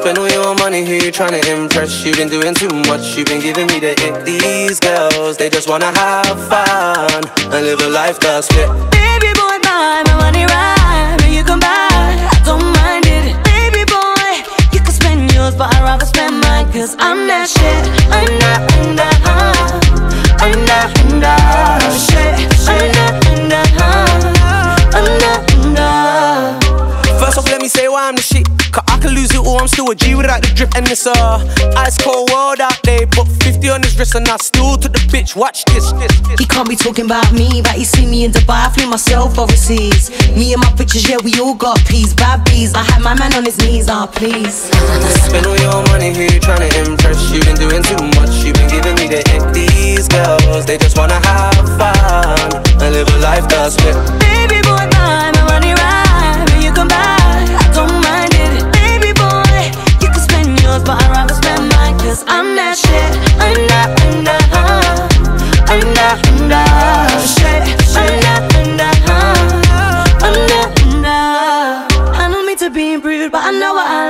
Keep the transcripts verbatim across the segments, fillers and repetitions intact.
spend all your money, who you trying to impress? You've been doing too much, you've been giving me the ick. These girls, they just wanna have fun and live a life that's fit. Baby boy, buy my money right, and you can buy, I don't mind it. Baby boy, you can spend yours, but I'd rather spend mine, cause I'm that shit. I'm that, I'm that, uh, I'm that, I'm that shit. I'm that, I'm that, uh, I'm that, I'm that. First off, let me say why I'm the shit, cause I can lose it all, I'm still a G without the drip. And it's a ice cold world out there. Put fifty on his wrist and I still took the bitch. Watch this, this, this. He can't be talking about me, but he see me in Dubai, I flew myself overseas. Me and my pictures, yeah, we all got peas, bad bees. I had my man on his knees, ah, oh, please. Spend all your money, who you trying to impress? You've been doing too much, you've been giving me the ick. These girls, they just wanna have fun and live a life that's fit. Baby boy, buy my money right, and you can buy, I don't mind it. Baby boy, you can spend yours, but I'd rather spend mine, cause I'm that shit. I'm that, I'm that, uh, I'm that, I'm that shit. I'm that, I'm that, uh, I'm that, I'm that. I don't mean to be rude, but I know what I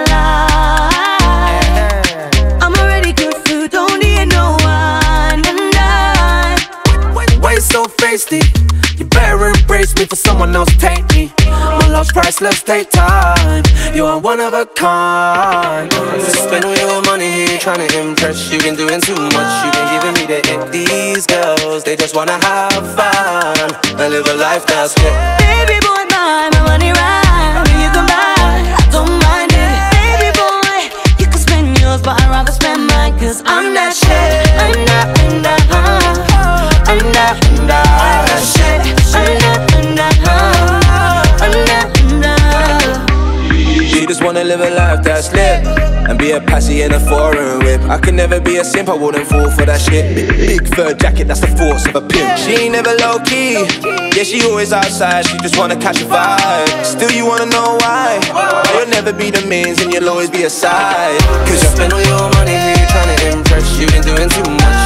like. I'm already good food, don't need no wine and dine. Why you so feisty? You better embrace me for someone else take me. My love's priceless, take time. You are one of a kind. Spend all your money, who you trying to impress? You've been doing too much, you've been giving me the ick. These girls, they just wanna have fun and live a life that's fit. Baby boy, buy my money right, and you can buy, I don't mind it. Baby boy, you can spend yours, but I'd rather spend mine, cause I'm that shit. I'm that, I'm that, uh, I'm that, I'm that shit. I'm that, I'm that, uh, I'm that, I'm that. She just wanna live a life that's lit and be a passy in a foreign whip. I could never be a simp, I wouldn't fall for that shit. Big, big fur jacket, that's the force of a pimp. She ain't never low key, yeah, she always outside. She just wanna catch a vibe. Still you wanna know why? You'll never be the mains and you'll always be a side. Cause you spend all your money, who you trying to impress? You've been doing too much,